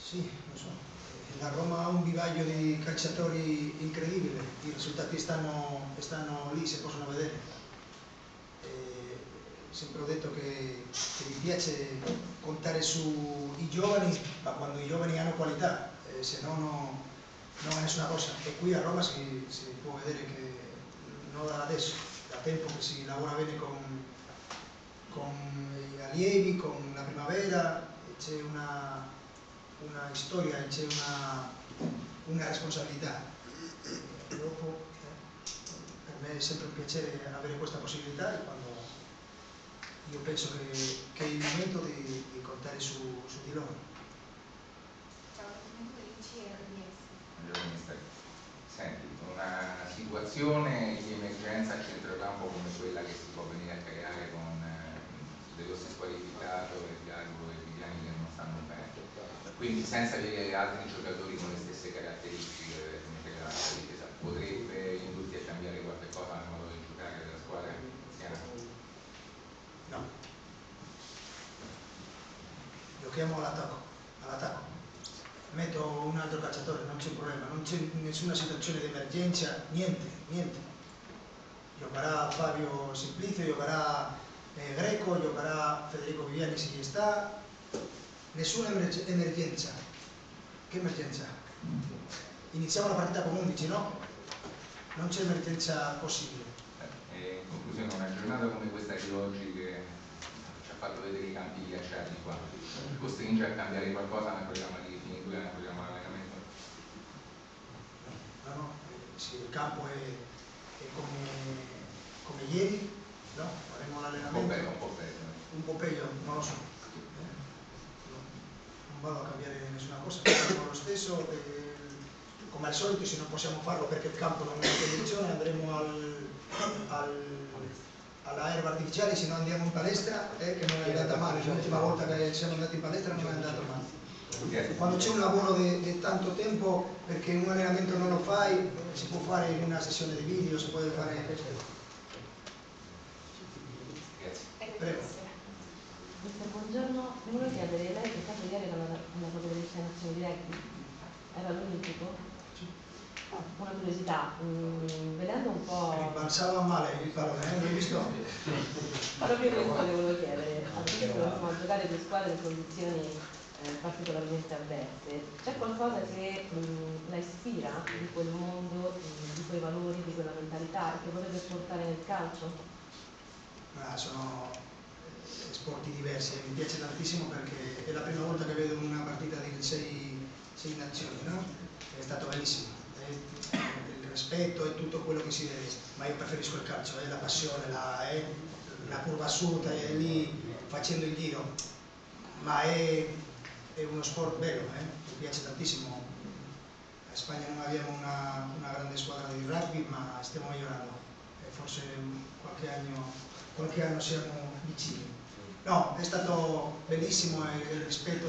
Sì, lo so. La Roma ha un vivaio di calciatori incredibile, i risultati stanno lì, si possono vedere. Sempre ho detto che mi piace contare sui giovani, ma quando i giovani hanno qualità, se no non è nessuna cosa. E qui a Roma si può vedere che non da adesso, da tempo che si lavora bene con gli allievi, con la primavera, c'è una storia, c'è una responsabilità. Dopo, per me è sempre un piacere avere questa possibilità e quando io penso che è il momento di contare su di loro. Buongiorno mister. Senti, una situazione di emergenza a centrocampo come quella che si può venire a creare con De Rossi squalificato e Diago e Viviani che non stanno bene, quindi senza avere altri giocatori con le stesse caratteristiche potrebbe indurti a cambiare qualche cosa nel modo di giocare della squadra siena? No, giochiamo all'attacco, metto un altro calciatore, non c'è un problema, non c'è nessuna situazione di emergenza, niente. Giocherà Fabio Simplicio, giocherà Greco, giocherà Federico Viviani se sta, nessuna emergenza. Che emergenza? Iniziamo la partita con 11, no? Non c'è emergenza possibile. In conclusione, una giornata come questa di oggi che ci ha fatto vedere i campi ghiacciati qua, costringe a cambiare qualcosa nel programma di finitura, nel programma di allenamento? No, sì, il campo è come ieri, no? Faremo l'allenamento. Un po' peggio, non lo so. Non vado a cambiare nessuna cosa, faremo lo stesso. Come al solito, se non possiamo farlo perché il campo non è in condizione, andremo alla erba artificiale, se no andiamo in palestra, che non è andata male. L'ultima volta che siamo andati in palestra non è andata male. Quando c'è un lavoro di tanto tempo, perché un allenamento non lo fai, si può fare in una sessione di video, si può fare. Prego. Buongiorno, mi volevo chiedere, lei che è stato ieri alla Federazione Nazionale di Rugby, era l'Olimpico? Una curiosità, vedendo un po'. Balzava male il pallone, l'hai visto? Proprio questo le volevo chiedere, a giocare due squadre in condizioni particolarmente avverse, c'è qualcosa che la ispira di quel mondo, di quei valori, di quella mentalità che vorrebbe portare nel calcio? Sono sport diversi, mi piace tantissimo perché è la prima volta che vedo una partita di sei nazioni, no? È stato bellissimo, il rispetto e tutto quello che si deve, ma io preferisco il calcio, la passione, la curva sud, lì facendo il giro, ma è uno sport bello, mi piace tantissimo. In Spagna non abbiamo una grande squadra di rugby, ma stiamo migliorando e forse qualche anno siamo vicini. No, è stato bellissimo il rispetto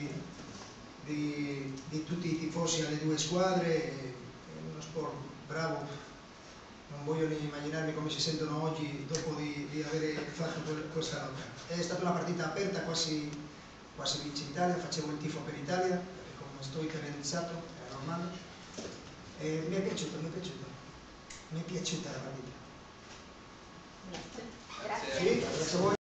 di tutti i tifosi alle due squadre, è uno sport bravo, non voglio ne immaginarmi come si sentono oggi dopo di aver fatto questa lotta. È stata una partita aperta, quasi vince l'Italia, facevo il tifo per l'Italia, perché come sto italianizzato è normale, e mi è piaciuta la partita. Grazie. Sì, grazie a voi.